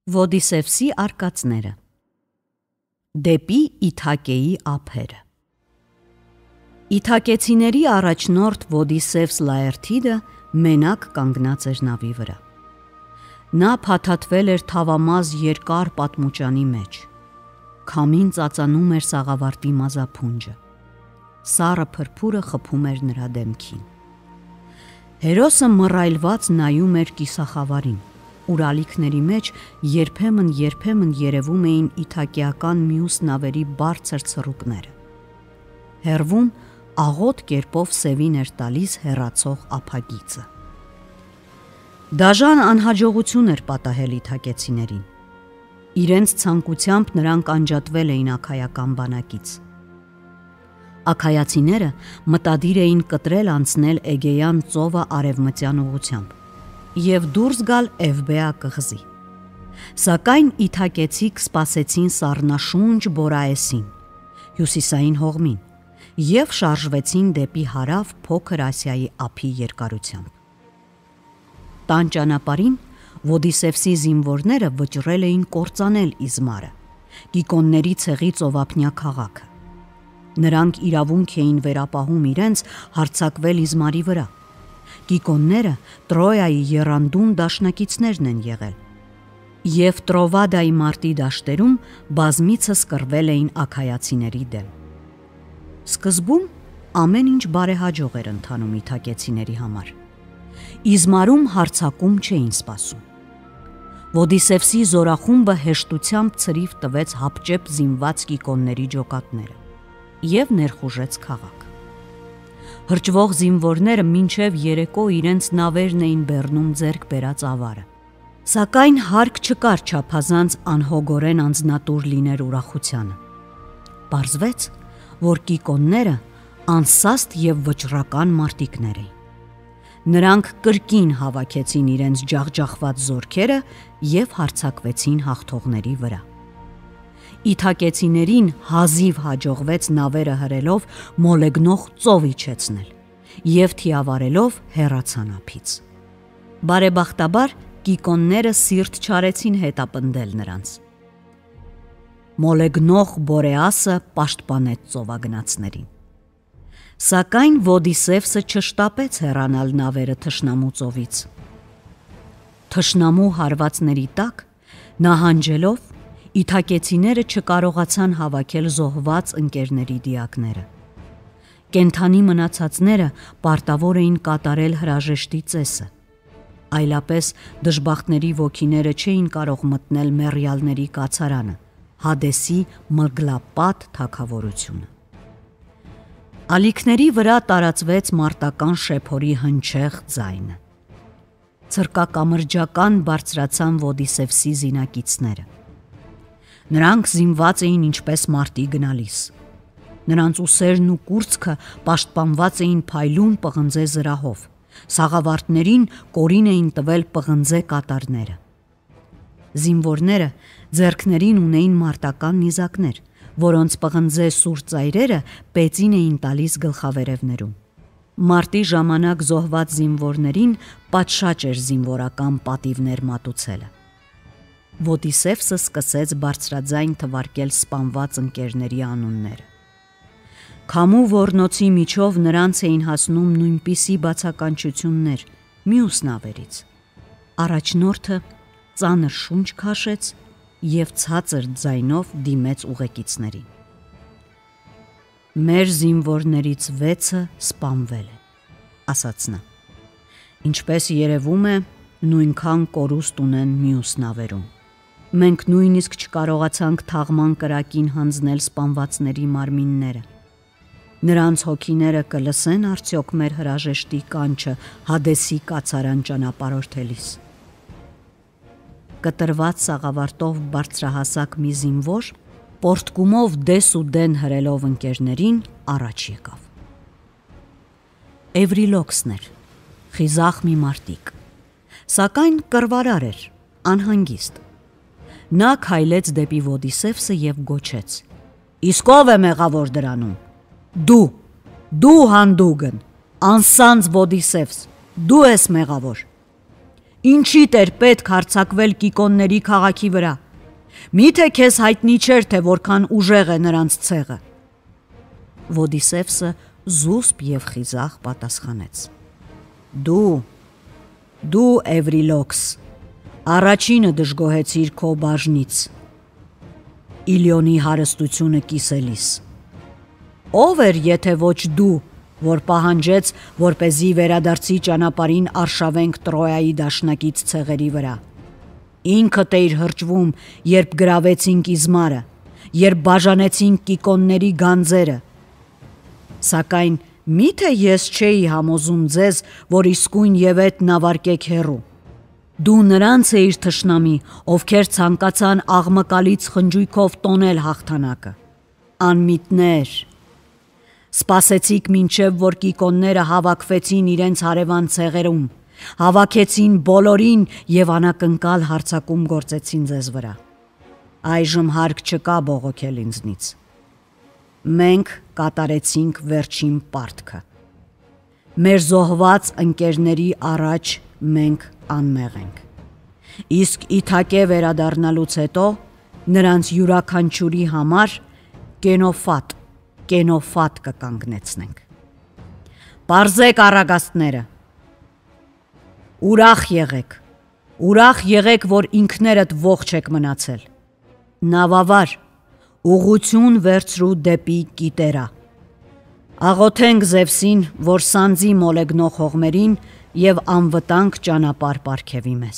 Ոդիսևսի արկածները։ Դեպի Իթակեի ափերը։ Իթակեցիների առաջնորդ Ոդիսևս Լաերթիդը մենակ կանգնած էր նավի վրա։ Նա փաթաթվել էր թավամազ երկար պատմուճանի մեջ։ Քամին ծածանում էր սաղավարտի մազափունջը։ Սառը փրփուրը խփում էր նրա դեմքին։ Հերոսը մռայլված նայում էր կիսախավարին, ուր ալիքների մեջ երբեմն երևում էին իթակեական մյուս նավերի բարձր ցռուկները։ Հեռվում աղոտ կերպով սևին էր տալիս հեռացող ափագիծը։ Դաժան անհաջողություն էր պատահել իթակեցիներին։ Իրենց ցանկությամբ նրանք անջատվել էին աքայական բանակից։ Աքայացիները մտադիր էին կտրել անցնել Էգեյան ծովը արևմտյան ուղությամբ և դուրս գալ Էվբեա կղզի։ Սակայն իթակեցիք սպասեցին Սառնաշունչ Բորաեսին, հյուսիսային հողմին, և շարժվեցին դեպի հարավ Փոքր Ասիայի ափի երկարությամբ։ Տան ճանապարհին Ոդիսևսի զինվորները վճռել էին կործանել Իզմարը, Կիկոնների ցեղի ծովափնյա քաղաքը։ Նրանք իրավունք էին վերապահում իրենց հարձակվել Իզմարի վրա։ Կիկոնները Տրոյայի եռանդուն դաշնակիցներն են եղել, և Տրովադայի մարտի դաշտերում բազմիցս կռվել էին աքայացիների դեմ։ Սկզբում ամեն ինչ բարեհաջող էր ընթանում իթակեցիների համար։ Իզմարում հարձակում չէին սպասում։ Ոդիսևսի զորախումբը հեշտությամբ ցրիվ տվեց հապճեպ զինված կիկոնների ջոկատները և ներխուժեց քաղաք։ Հրճվող զինվորները մինչև երեկո իրենց նավերն էին բեռնում ձեռք բերած ավարը։ Սակայն հարկ չկար չափազանց անհոգորեն անձնատուր լիներ ուրախությանը։ Պարզվեց, որ կիկոնները անսաստ և վճռական մարտիկներ էին։ Նրանք կրկին հավաքեցին իրենց ջախջախված զորքերը և հարձակվեցին հաղթողների վրա։ Իթակեցիներին հազիվ հաջողվեց նավերը հրելով մոլեգնող ծով իջեցնել և թիավարելով հեռացան ափից։ Բարեբախտաբար կիկոնները սիրտ չարեցին հետապնդել նրանց։ Մոլեգնող Բորեասը պաշտպանեց ծովագնացներին։ Սակայն Ոդիսևսը չշտապեց հեռանալ նավերը թշնամու ծովից։ Թշնամու հարվածների տակ նահանջելով իթակեցիները չկարողացան հավաքել զոհված ընկերների դիակները։ Կենդանի մնացածները պարտավոր էին կատարել հրաժեշտի ծեսը, այլապես դժբախտների ոգիները չէին կարող մտնել մեռյալների կացարանը, Հադեսի մգլապատ թագավորությունը։ Ալիքների վրա տարածվեց մարտական շեփորի հնչեղ ձայնը։ Ցրկակամրջական բարձրացան Ոդիսևսի զինակիցները։ Նրանք զինված էին ինչպես մարտի գնալիս։ Նրանց ուսերն ու կուրծքը պաշտպանված էին փայլուն պղնձե զրահով, սաղավարտներին կորին էին տվել պղնձե կատարները։ Զինվորները ձեռքներին ունեին մարտական նիզակներ, որոնց պղնձե սուր ծայրերը պեցին էին տալիս գլխավերևներում։ Մարտի ժամանակ զոհված զինվորներին պատշաճ էր զինվորական պատիվներ մատուցելը։ Ոդիսևսը սկսեց բարձրաձայն թվարկել սպանված ընկերների անունները։ Քամու ոռնոցի միջով նրանց էին հասնում նույնպիսի բացականչություններ մյուս նավերից։ Առաջնորդը ծանր շունչ քաշեց և ցածր ձայնով դիմեց ուղեկիցներին։ «Մեր զինվորներից 6-ը սպանվել են», ասաց նա։ «Ինչպես երևում է, նույնքան կորուստ ունեն մյուս նավերում։ Մենք նույնիսկ չկարողացանք թաղման կրակին հանձնել սպանվածների մարմինները։ Նրանց հոգիները կլսեն արդյոք մեր հրաժեշտի կանչը Հադեսի կացարան ճանապարհորդելիս»։ Կտրված սաղավարտով բարձրահասակ մի զինվոր պորտկումով դես ու դեն հրելով ընկերներին առաջ եկավ։ Էվրիլոքսն էր, խիզախ մի մարտիկ, սակայն կռվարար էր, անհանգիստ։ Նա քայլեց դեպի Ոդիսևսը և գոչեց. «Իսկ ով է մեղավոր դրանում»։ Դու հանդուգն, անսանձ Ոդիսևս, դու ես մեղավոր։ Ինչի՞տ էր պետք հարձակվել Կիկոնների քաղաքի վրա։ Միթե քեզ հայտնի չէր, թե որքան ուժեղ է նրանց ցեղը։ Ոդիսևսը զուսպ եւ խիզախ պատասխանեց. Դու Էվրիլոքս, առաջինը դժգոհեցիր քո բաժնից, Իլիոնի հարստությունը կիսելիս։ Ով էր, եթե ոչ դու, որ պահանջեց, որպեսզի վերադարձի ճանապարհին արշավենք Տրոյայի դաշնակից ցեղերի վրա։ Ինքդ էիր հրճվում, երբ գրավեցինք Իզմարը, երբ բաժանեցինք Կիկոնների գանձերը։ Սակայն միթե ես չէի համոզում ձեզ, որ իսկույն եւ այդ նավարկեք հեռու։ Դու նրանց էիր թշնամի, ովքեր ցանկացան աղմկալից խնջույքով տոնել հաղթանակը։ Անմիտներ։ Սպասեցիք մինչև որ Կիկոնները հավաքվեցին իրենց հարևան ցեղերում, հավաքեցին բոլորին եւ անակնկալ հարձակում գործեցին ձեզ վրա։ Այժմ հարկ չկա բողոքել ինձնից։ Մենք կատարեցինք վերջին պարտքը։ Մեր զոհված ընկերների առաջ մենք անմեղ ենք։ Իսկ Իթակե վերադառնալուց հետո նրանց յուրաքանչյուրի համար կենոֆատ կկանգնեցնենք։ Պարզեք առագաստները։ Ուրախ եղեք, որ ինքներդ ողջ եք մնացել։ Նավավար, ուղղություն վերցրու դեպի Կիտերա։ Աղոթենք Զևսին, որ սանձի մոլեգնող հողմերին եւ անվտանգ ճանապարհ պարգևի մեզ։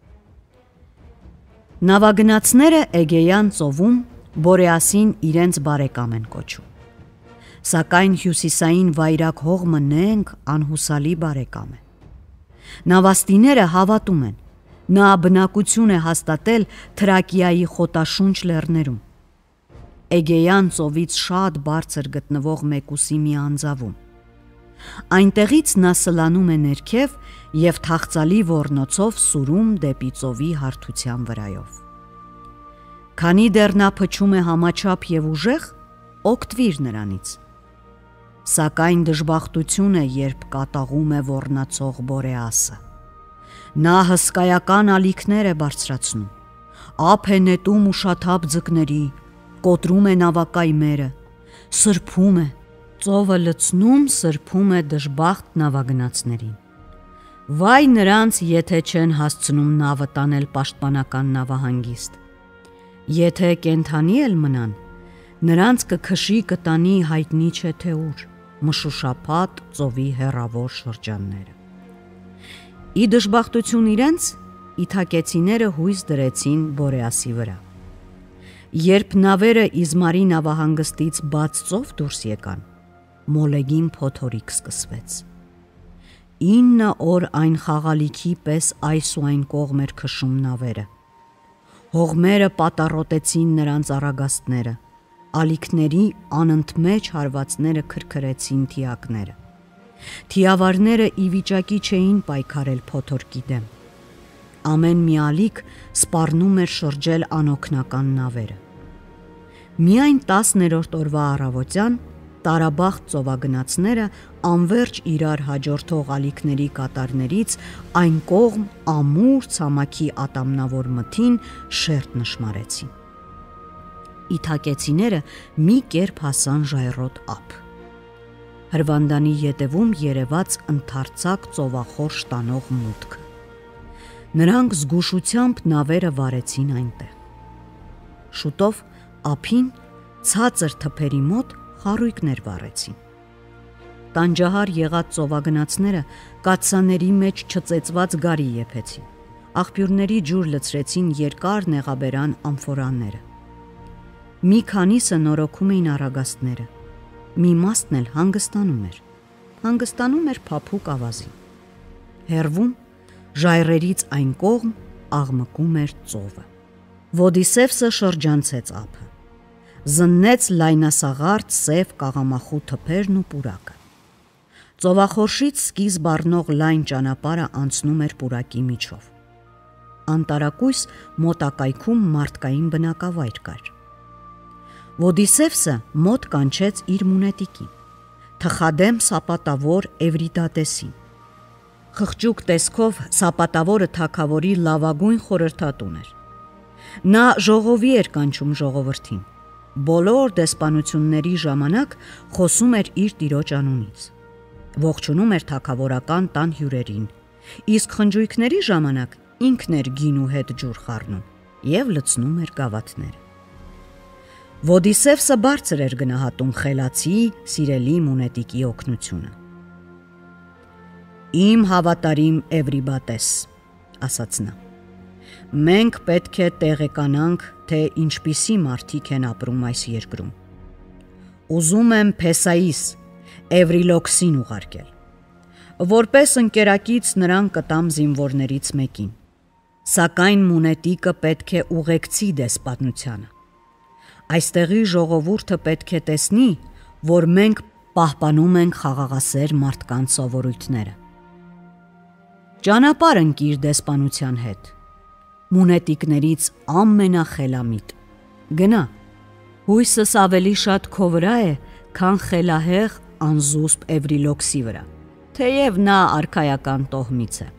Նավագնացները Էգեյան ծովում Բորեասին իրենց բարեկամ են կոչում։ Սակայն հյուսիսային վայրակ հողմը նենք անհուսալի բարեկամ է։ Նավաստիները հավատում են, նա բնակություն է հաստատել Թրակիայի խոտաշունչ լեռներում։ Էգեյան ծովից շատ բարձր գտնվող Մեկուսի մի անձավում։ Այնտեղից նա սլանում է ներքև եւ թախծալի ոռնոցով սուրում դեպի ծովի հարթության վրայով։ Քանի դեռ նա փչում է համաչափ եւ ուժեղ, օգտվիր նրանից։ Սակայն դժբախտություն է, երբ կատաղում է ոռնացող Բորեասը։ Նա հսկայական ալիքներ է բարձրացնում, ափ է նետում ուշաթափ ձկների, կոտրում է նավակայմերը, սրբում է, ծովը լցնում սրբում է դժբախտ նավագնացներին։ Վայ նրանց, եթե չեն հասցնում նավը տանել պաշտպանական նավահանգիստ։ Եթե կենթանի էլ մնան, նրանց կքշի կտանի հայտնի չէ թե ուր, մշուշափատ ծովի հեռավոր շրջանները։ Ի դժբախտություն իրենց, իթակեցիները հույս դրեցին Բորեասի վրա։ Երբ նավերը Իզմարի նավահանգստից բաց ծով դուրս եկան, մոլեգին փոթորիկ սկսվեց։ 9 օր այն խաղալիքի պես այս ու այն կողմ էր քշում նավերը։ Հողմերը պատառոտեցին նրանց առագաստները, ալիքների անընդմեջ հարվածները քրքրեցին թիակները։ Թիավարները ի վիճակի չէին պայքարել փոթորկի դեմ։ Ամեն մի ալիք սպառնում էր շրջել անօգնական նավերը։ Միայն 10-րդ օրվա առավոտյան տարաբախտ ծովագնացները անverջ իրար հաջորդող ալիքների կատարներից այն կողմ ամուր ցամաքի ատամնավոր մթին շերտ նշմարեցին։ Իթակեցիները մի կերպ հասան ժայռոտ ափ։ Հրվանդանի ետևում երևաց ընդարձակ ծովախոր շտանող մուտքը։ Նրանք զգուշությամբ նավերը վարեցին այնտեղ։ Շուտով ափին ցածր թփերի մոտ խարույկներ վառեցին։ Տանջահար եղած ծովագնացները կաթսաների մեջ չծեծված գարի եփեցին։ Աղբյուրների ջուր լցրեցին երկար նեղաբերան ամֆորանները։ Մի քանիսը նորոգում էին առագաստները։ Մի մասն էլ հանգստանում էր փափուկ ավազին։ Հեռվում ժայռերից այն կողմ աղմկում էր ծովը։ Ոդիսևսը շրջանցեց ափը։ Զննեց լայնասաղարթ սև կաղամախու թփերն ու պուրակը։ Ծովախորշից սկիզբ առնող լայն ճանապարհը անցնում էր պուրակի միջով։ Անտարակույս մոտակայքում մարդկային բնակավայր կար։ Ոդիսևսը մոտ կանչեց իր մունետիկին, թխադեմ սապատավոր Էվրիդատեսին։ Խղճուկ տեսքով սապատավորը թագավորի լավագույն խորհրդատուն էր։ Նա ժողովի էր կանչում ժողովրդին։ Բոլոր դեսպանությունների ժամանակ խոսում էր իր տիրոջ անունից։ Ողջունում էր թագավորական տան հյուրերին, իսկ խնջույքների ժամանակ ինքն էր գինու հետ ջուր խառնում եւ լցնում էր գավաթները։ Ոդիսևսը բարձր էր գնահատում խելացի, սիրելի Մունետիկի օգնությունը։ «Իմ հավատարիմ Էվրիբատես», ասաց նա, «մենք պետք է տեղեկանանք, թե ինչպիսի մարդիկ են ապրում այս երկրում։ Ուզում եմ Փեսայիս, Էվրիլոքսին ուղարկել։ Որպես ընկերակից նրան կտամ զինվորներից մեկին, սակայն Մունետիկը պետք է ուղեկցի դեսպանությանը։ Այստեղի ժողովուրդը պետք է տեսնի, որ մենք պահպանում ենք խաղաղասեր մարդկանց սովորույթները։ Ճանապարհ ընկիր դեսպանության հետ, Մունետիկներից ամենախելամիտ, գնա, հույսս ավելի շատ քո վրա է, քան խելահեղ անզուսպ Էվրիլոքսի վրա, թեև նա արքայական տոհմից է։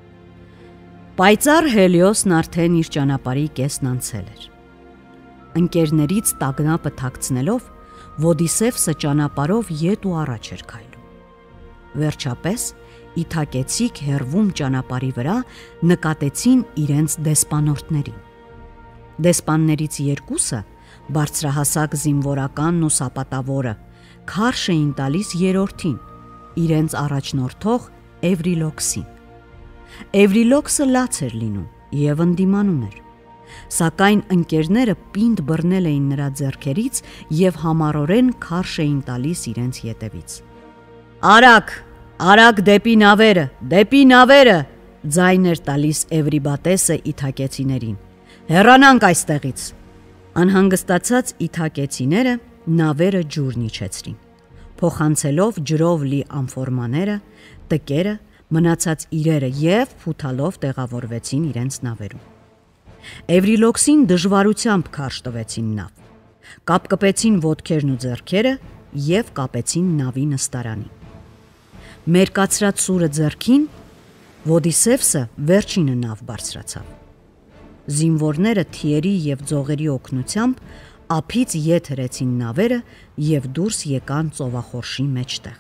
Պայծառ Հելիոսն արդեն իր ճանապարհի կեսն անցել էր։ Ընկերներից տագնապը թաքցնելով, Ոդիսևսը ճանապարհով ետ ու առաջ էր քայլում։ Վերջապես, իթակեցիկ հեռվում ճանապարհի վրա նկատեցին իրենց դեսպանորդներին։ Դեսպաններից երկուսը, բարձրահասակ զինվորականն ու սապատավորը, քարշ էին տալիս երրորդին, իրենց առաջնորդող Էվրիլոքսին։ Էվրիլոքսը լաց էր լինում եւ ընդդիմանում էր, սակայն ընկերները պինդ բռնել էին նրա ձեռքերից եւ համառորեն քարշ էին տալիս իրենց ետևից։ «Արագ, արագ դեպի նավերը, դեպի նավերը», ձայն էր տալիս Էվրիբատեսը իթակեցիներին։ «Հեռանանք այստեղից»։ Անհանգստացած իթակեցիները նավերը ջուրն իջեցրին, փոխանցելով ջրով լի ամֆորմաները, տկերը, մնացած իրերը եւ փութալով տեղավորվեցին իրենց նավերում։ Էվրիլոքսին դժվարությամբ քարշ տվեցին նավ, կապկպեցին ոտքերն ու ձեռքերը եւ կապեցին նավի նստարանին։ Մերկացրած սուրը ձեռքին, Ոդիսևսը վերջինը նավ բարձրացավ։ Զինվորները թիերի եւ ձողերի օգնությամբ ափից ետ հրեցին նավերը եւ դուրս եկան ծովախորշի մեջտեղ։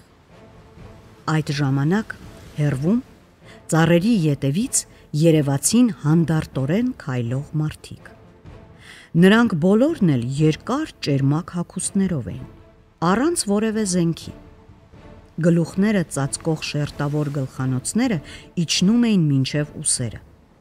Այդ ժամանակ հեռվում ծառերի ետևից երևացին հանդարտորեն քայլող մարդիկ։ Նրանք բոլորն էլ երկար ճերմակ հագուստներով էին, առանց որևէ զենքի։ Գլուխները ծածկող շերտավոր գլխանոցները իջնում էին մինչև ուսերը։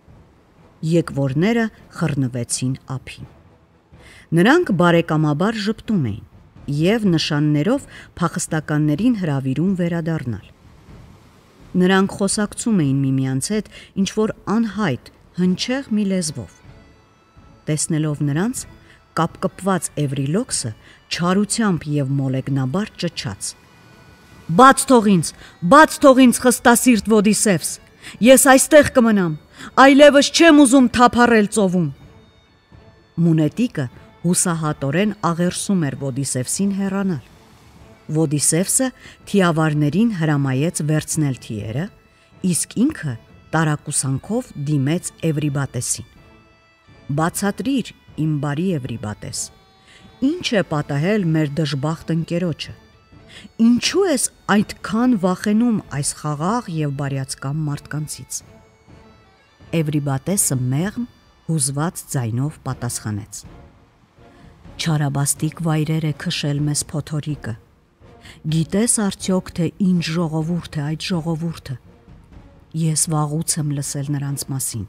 Եկվորները խռնվեցին ափին։ Նրանք բարեկամաբար ժպտում էին եւ նշաններով փախստականներին հրավիրում վերադառնալ։ Նրանք խոսակցում էին միմյանց հետ ինչ-որ անհայտ, հնչեղ մի լեզվով։ Տեսնելով նրանց, կապկպված Էվրիլոքսը չարությամբ եւ մոլեգնաբար ճչաց. «Բաց թող ինձ խստասիրտ Ոդիսևս, ես այստեղ կմնամ, այլևս չեմ ուզում թափառել ծովում»։ Մունետիկը հուսահատորեն աղերսում էր Ոդիսևսին հեռանալ։ Ոդիսևսը թիավարներին հրամայեց վերցնել թիերը, իսկ ինքը տարակուսանքով դիմեց Էվրիբատեսին։ «Բացատրիր, իմ բարի Էվրիբատես, ինչ է պատահել մեր դժբախտ ընկերոջը։ Ինչու ես այդքան վախենում այս խաղաղ եւ բարյացկամ մարդկանցից»։ Էվրիբատեսը մեղմ, հուզված ձայնով պատասխանեց. «Չարաբաստիկ վայրեր է քշել մեզ փոթորիկը։ Գիտես արդյոք, թե ինչ ժողովուրդ է այդ ժողովուրդը։ Ես վաղուց եմ լսել նրանց մասին։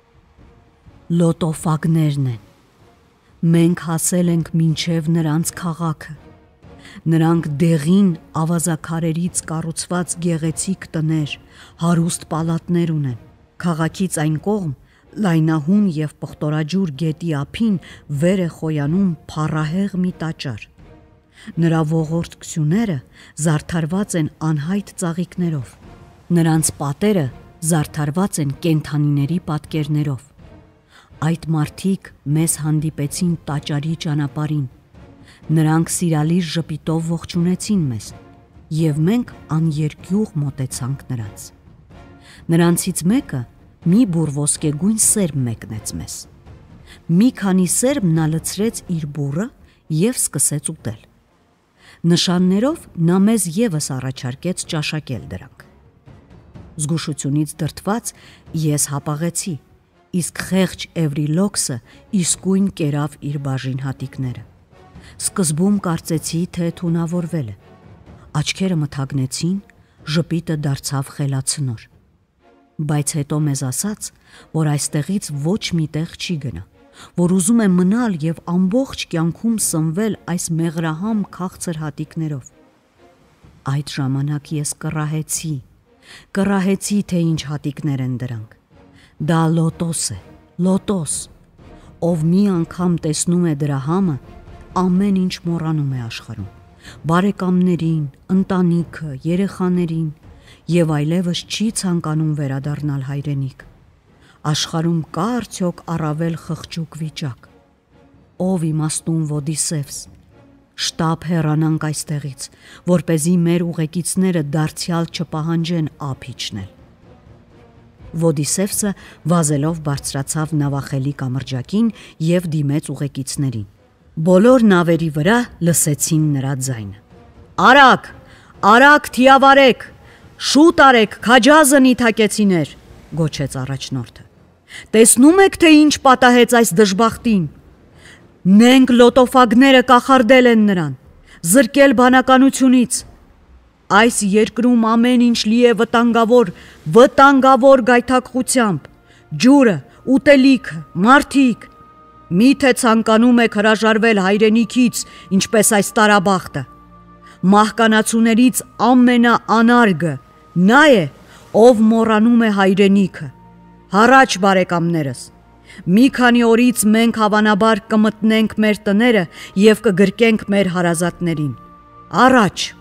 Լոտոֆագներն են։ Մենք հասել ենք մինչև նրանց քաղաքը։ Նրանք դեղին ավազաքարերից կառուցված գեղեցիկ տներ, հարուստ պալատներ ունեն։ Քաղաքից այն կողմ լայնահուն եւ պղտորաջուր գետի ափին վեր է խոյանում փառահեղ մի տաճար։ Նրա ողորտ քսյուները զարդարված են անհայտ ծաղիկներով։ Նրանց պատերը զարդարված են կենդանիների պատկերներով։ Այդ մարդիկ մեզ հանդիպեցին տաճարի ճանապարհին։ Նրանք սիրալիր ժպիտով ողջունեցին մեզ, եւ մենք աներկյուղ մոտեցանք նրանց։ Նրանցից մեկը մի բուռ ոսկեգույն սերմ մեկնեց մեզ։ Մի քանի սերմ նա լցրեց իր բուռը եւ սկսեց ուտել։ Նշաններով նա մեզ եւս առաջարկեց ճաշակել դրանք։ Զգուշությունից դրդված ես հապաղեցի, իսկ խեղճ Էվրիլոքսը իսկույն կերավ իր բաժին հատիկները։ Սկզբում կարծեցի, թե թունավորվել է։ Աչքերը մթագնեցին, ժպիտը դարձավ խելացնոր։ Բայց հետո մեզ ասաց, որ այստեղից ոչ մի տեղ չի գնա, որ ուզում է մնալ եւ ամբողջ կյանքում սնվել այս մեղրահամ քաղցր հատիկներով։ Այդ ժամանակ ես կռահեցի, թե ինչ հատիկներ են դրանք։ Դա լոտոս է, լոտոս։ Ով մի անգամ տեսնում է դրա համը, ամեն ինչ մոռանում է աշխարհում։ Բարեկամներին, ընտանիքը, երեխաներին եւ այլևս չի ցանկանում վերադառնալ հայրենիք։ Աշխարհում կա արդյոք առավել խղճուկ վիճակ։ Ով իմաստուն Ոդիսևս, շտապ հեռանանք այստեղից, որպեսզի մեր ուղեկիցները դարձյալ չպահանջեն ափ իջնել։ Ոդիսևսը վազելով բարձրացավ նավախելի կամրջակին եւ դիմեց ուղեկիցներին։ Բոլոր նավերի վրա լսեցին նրա ձայնը։ Արագ, արագ թիավարեք, շուտ արեք, քաջազնի թակեցիներ, գոչեց առաջնորդը։ Տեսնում եք, թե ինչ պատահեց այս դժբախտին։ Նենք լոտոֆագները կախարդել են նրան, զրկել բանականությունից։ Այս երկրում ամեն ինչ լի է վտանգավոր գայթակղությամբ, ջուրը, ուտելիքը, մարդիկ։ Միթե ցանկանում եք հրաժարվել հայրենիքից, ինչպես այս տարաբախտը։ Մահկանացուներից ամենաանարգը նա է, ով մոռանում է հայրենիքը։ Հառաչ բարեկամներս, մի քանի օրից մենք հավանաբար կմտնենք մեր տները եւ կգրկենք մեր հարազատներին։ Առաջ։